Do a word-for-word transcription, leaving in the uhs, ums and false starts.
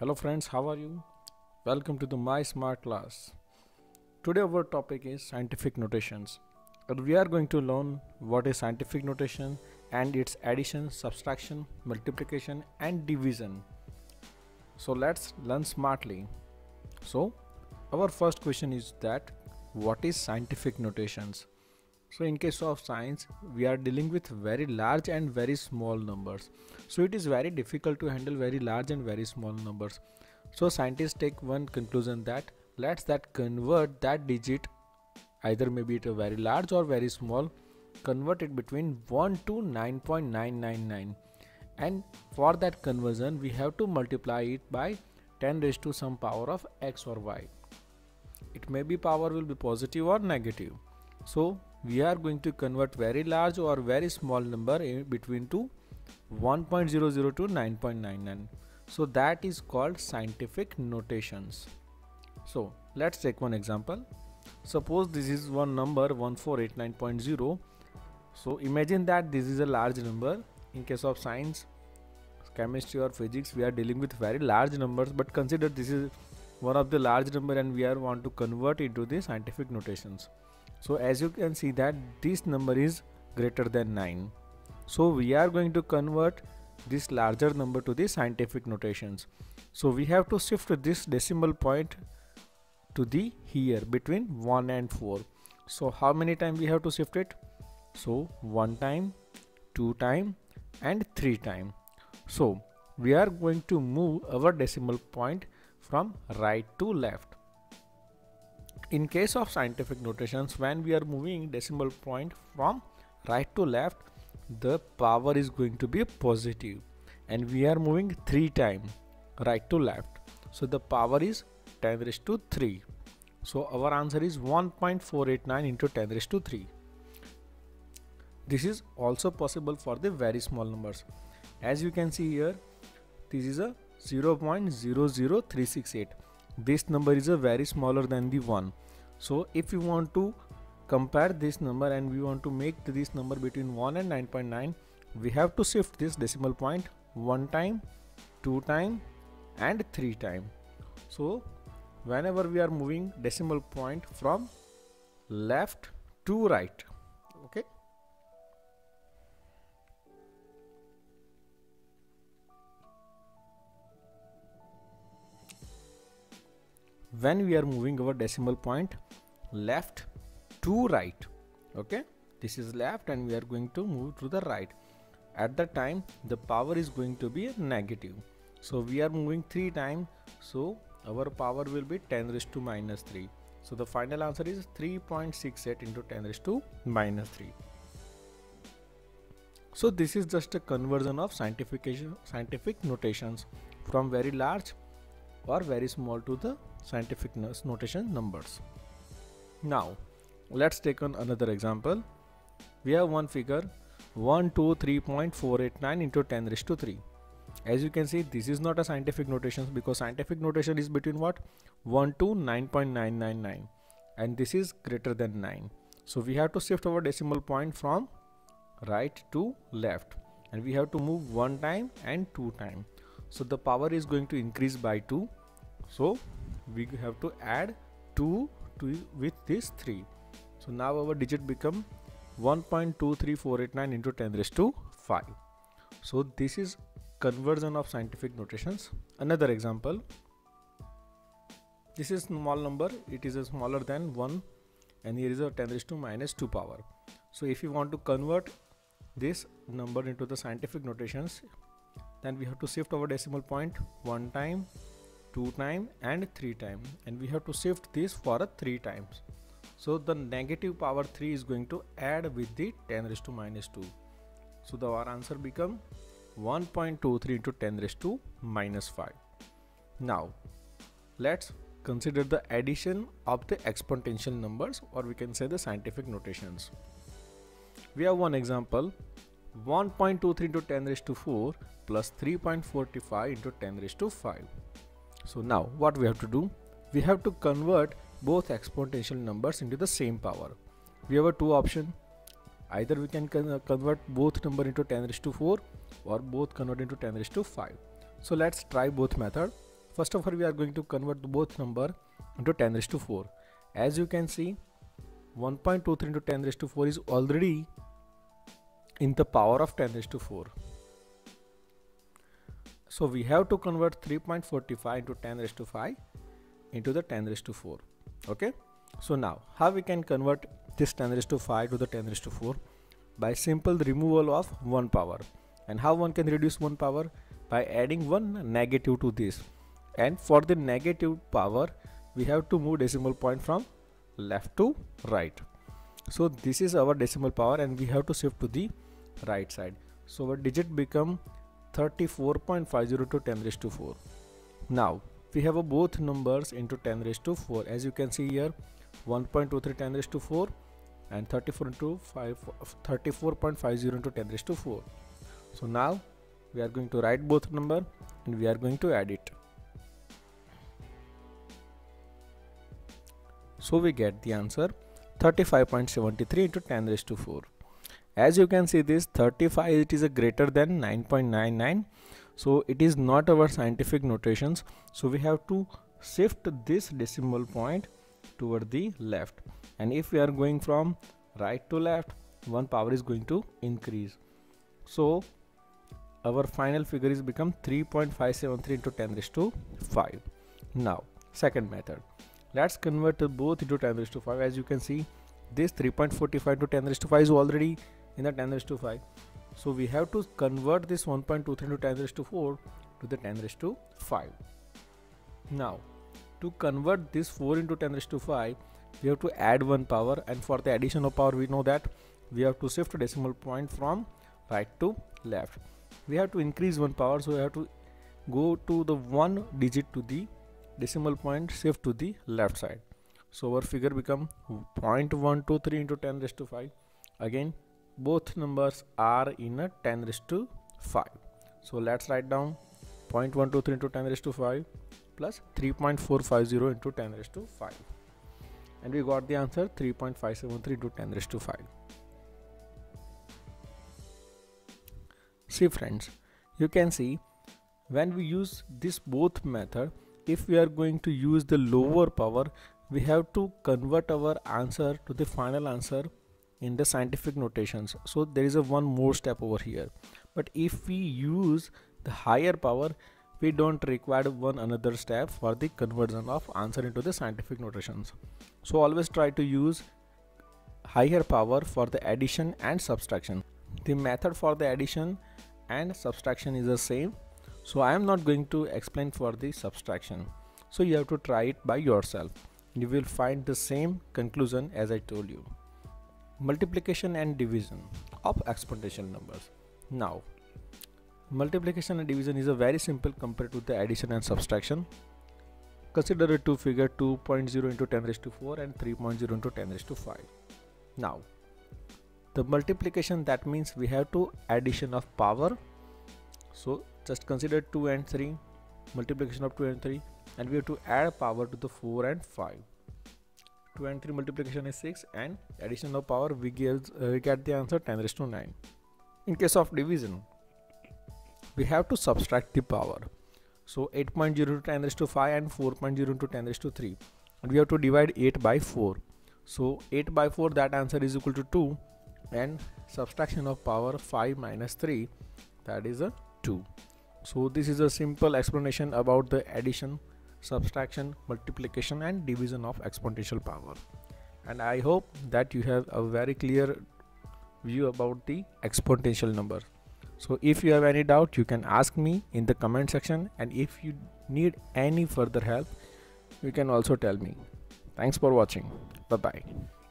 Hello friends, how are you? Welcome to the My Smart class. Today our topic is scientific notations. And we are going to learn what is scientific notation and its addition, subtraction, multiplication and division. So let's learn smartly. So our first question is that what is scientific notations? So in case of science, we are dealing with very large and very small numbers. So it is very difficult to handle very large and very small numbers. So scientists take one conclusion that let's that convert that digit, either maybe it a very large or very small, convert it between one to nine point nine nine nine. And for that conversion, we have to multiply it by ten raised to some power of x or y. It may be power will be positive or negative. So we are going to convert very large or very small number in between to one point zero zero to nine point nine nine. So that is called scientific notations. So let's take one example. Suppose this is one number one four eight nine point zero. So imagine that this is a large number. In case of science, chemistry or physics, we are dealing with very large numbers, but consider this is one of the large number and we are want to convert it to the scientific notations. So as you can see that this number is greater than nine. So we are going to convert this larger number to the scientific notations. So we have to shift this decimal point to the here between one and four. So how many times we have to shift it? So one time, two time and three time. So we are going to move our decimal point from right to left. In case of scientific notations, when we are moving decimal point from right to left, the power is going to be positive, and we are moving three times right to left, so the power is ten raised to three. So our answer is one point four eight nine into ten raised to three. This is also possible for the very small numbers. As you can see here, this is a zero point zero zero three six eight. This number is a very smaller than the one. So if you want to compare this number and we want to make this number between one and nine point nine, we have to shift this decimal point one time, two time and three time. So whenever we are moving decimal point from left to right, okay. When we are moving our decimal point left to right, okay, this is left and we are going to move to the right. At that time the power is going to be negative. So we are moving three times, so our power will be ten raised to minus three. So the final answer is three point six eight into ten raised to minus three. So this is just a conversion of scientific scientific notations from very large or very small to the scientific notation numbers. Now let's take on another example. We have one figure one two three point four eight nine into ten raised to three. As you can see, this is not a scientific notation because scientific notation is between what, one to nine point nine nine nine, and this is greater than nine. So we have to shift our decimal point from right to left, and we have to move one time and two time. So the power is going to increase by two. So we have to add two to with this three. So now our digit become one point two three four eight nine into ten raised to five. So this is conversion of scientific notations. Another example. This is small number. It is a smaller than one, and here is a ten raised to minus two power. So if you want to convert this number into the scientific notations, then we have to shift our decimal point one time, two time and three time, and we have to shift this for a three times. So the negative power three is going to add with the ten raised to minus two. So the our answer become one point two three into ten raised to minus five. Now let's consider the addition of the exponential numbers, or we can say the scientific notations. We have one example, one point two three into ten raised to four plus three point four five into ten raised to five. So now what we have to do, we have to convert both exponential numbers into the same power. We have a two option, either we can con convert both number into ten raised to four or both convert into ten raised to five. So let's try both method. First of all, we are going to convert both number into ten raised to four. As you can see, one point two three into ten raised to four is already in the power of ten raised to four. So we have to convert three point four five into ten raised to five into the ten raised to four. Okay. So now how we can convert this ten raised to five to the ten raised to four? By simple removal of one power. And how one can reduce one power? By adding one negative to this. And for the negative power, we have to move decimal point from left to right. So this is our decimal power and we have to shift to the right side. So our digit become thirty-four point five zero to ten raised to four. Now we have a both numbers into ten raised to four. As you can see here, one point two three ten raised to four and thirty-four into five, thirty-four point five zero into ten raised to four. So now we are going to write both number and we are going to add it. So we get the answer thirty-five point seven three into ten raised to four. As you can see, this thirty-five, it is a greater than nine point nine nine. So it is not our scientific notations. So we have to shift this decimal point toward the left. And if we are going from right to left, one power is going to increase. So our final figure is become three point five seven three into ten raised to five. Now, second method. Let's convert both into ten raised to five. As you can see, this three point four five to ten raised to five is already in the ten raised to five. So we have to convert this one point two three into ten raised to four to the ten raised to five. Now, to convert this four into ten raised to five, we have to add one power, and for the addition of power, we know that we have to shift decimal point from right to left. We have to increase one power, so we have to go to the one digit to the decimal point, shift to the left side. So our figure become zero point one two three into ten raised to five. Again, both numbers are in a ten raised to five. So let's write down zero point one two three into ten raised to five plus three point four five zero into ten raised to five. And we got the answer three point five seven three into ten raised to five. See friends, you can see when we use this both method, if we are going to use the lower power, we have to convert our answer to the final answer in the scientific notations. So there is a one more step over here. But if we use the higher power, we don't require one another step for the conversion of answer into the scientific notations. So always try to use higher power for the addition and subtraction. The method for the addition and subtraction is the same. So I am not going to explain for the subtraction. So you have to try it by yourself. You will find the same conclusion as I told you. Multiplication and division of exponential numbers. Now, multiplication and division is a very simple compared to the addition and subtraction. Consider a two figure two point zero into ten raised to four and three point zero into ten raised to five. Now, the multiplication, that means we have to addition of power. So just consider two and three, multiplication of two and three, and we have to add power to the four and five. two and three multiplication is six, and addition of power we, give, uh, we get the answer ten raised to nine. In case of division, we have to subtract the power. So eight point zero to ten raised to five and four point zero to ten raised to three, and we have to divide eight by four. So eight by four, that answer is equal to two, and subtraction of power five minus three, that is a two. So this is a simple explanation about the addition, subtraction, multiplication and division of exponential power. And I hope that you have a very clear view about the exponential number. So if you have any doubt, you can ask me in the comment section, and if you need any further help, you can also tell me. Thanks for watching. Bye bye.